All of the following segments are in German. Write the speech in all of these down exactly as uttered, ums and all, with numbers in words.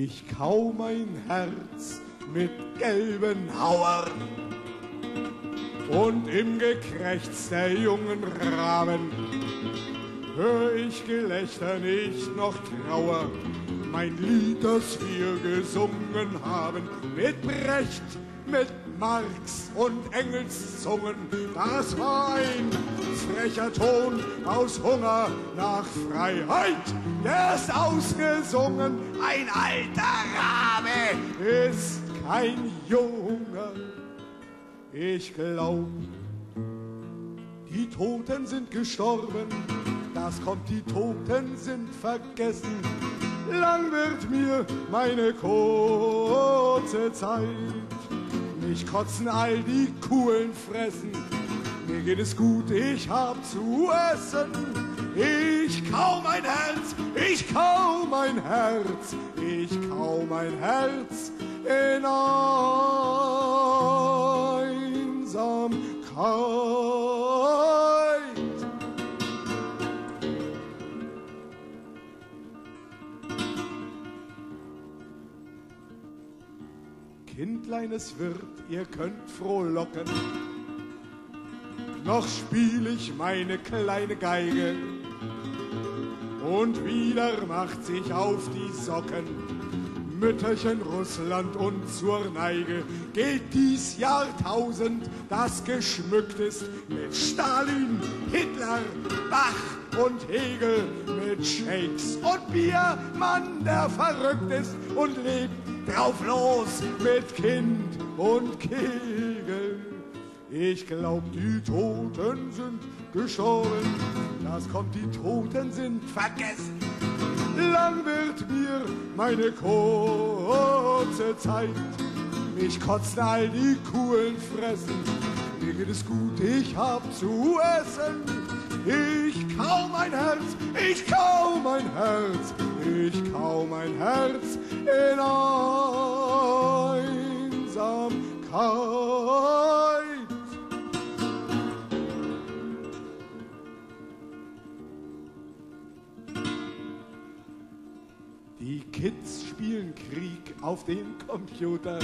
Ich kau mein Herz mit gelben Hauern und im Gekrächz der jungen Raben hör ich Gelächter nicht noch Trauer. Mein Lied, das wir gesungen haben, mit Brecht, mit Marx und Engelszungen, das war ein frecher Ton aus Hunger nach Freiheit. Der ist ausgesungen, ein alter Rabe ist kein Junge. Ich glaub, die Toten sind gestorben, das kommt, die Toten sind vergessen. Lang wird mir meine kurze Zeit, mich kotzen all die Kugeln fressen. Mir geht es gut, ich hab zu essen. Ich kau mein Herz, ich kau mein Herz, ich kau mein Herz in Einsamkeit. Kindlein, es wird, ihr könnt frohlocken, noch spiel ich meine kleine Geige und wieder macht sich auf die Socken Mütterchen Russland und zur Neige geht dies Jahrtausend, das geschmückt ist mit Stalin, Hitler, Bach und Hegel, mit Shakes und Bier, Mann, der verrückt ist und lebt drauf los mit Kind und Kegel. Ich glaub, die Toten sind gestorben, das kommt, die Toten sind vergessen. Lang wird mir meine kurze Zeit, mich kotzen all die Kugeln fressen. Mir geht es gut, ich hab zu essen. Ich kau mein Herz, ich kau mein Herz, ich kau mein Herz in Einsamkeit. Die Kids spielen Krieg auf dem Computer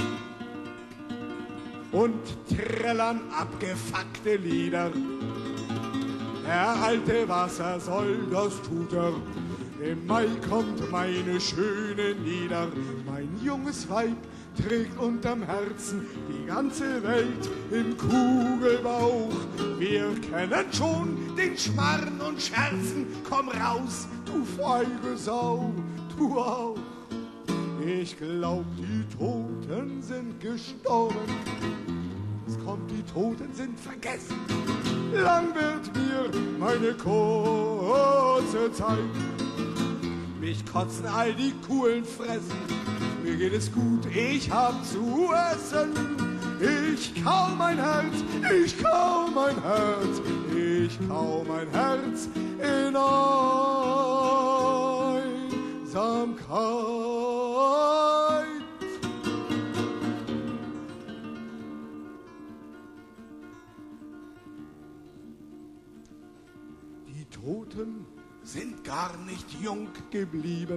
und trällern abgefuckte Lieder. Der alte Wassersoll, das tut er. Im Mai kommt meine Schöne nieder. Mein junges Weib trägt unterm Herzen die ganze Welt im Kugelbauch. Wir kennen schon den Schmarrn und Scherzen. Komm raus, du feige Sau, du auch. Ich glaub, die Toten sind gestorben. Es kommt, die Toten sind vergessen. Lang wird mir meine kurze Zeit, mich kotzen all die Kugeln fressen. Mir geht es gut, ich hab zu essen. Ich kau mein Herz, ich kau mein Herz, ich kau mein Herz in Einsamkeit. Die Toten sind gar nicht jung geblieben.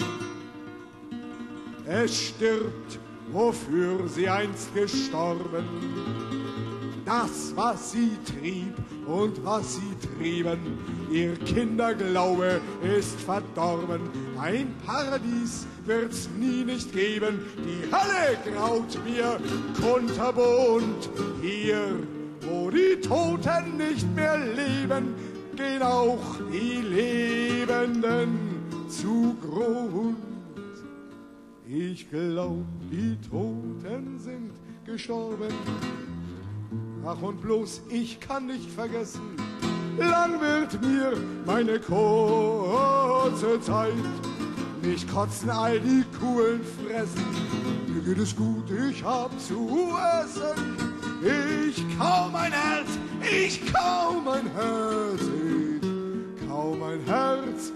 Es stirbt, wofür sie einst gestorben. Das, was sie trieb und was sie trieben, ihr Kinderglaube ist verdorben. Ein Paradies wird's nie nicht geben, die Hölle graut mir kunterbunt. Hier, wo die Toten nicht mehr leben, gehen auch die Lebenden zugrund. Ich glaub, die Toten sind gestorben. Ach, und bloß ich kann nicht vergessen, lang wird mir meine kurze Zeit, mich kotzen all die Kugeln fressen. Mir geht es gut, ich hab zu essen. Ich kau mein Herz, ich kau mein Herz, ich kau mein Herz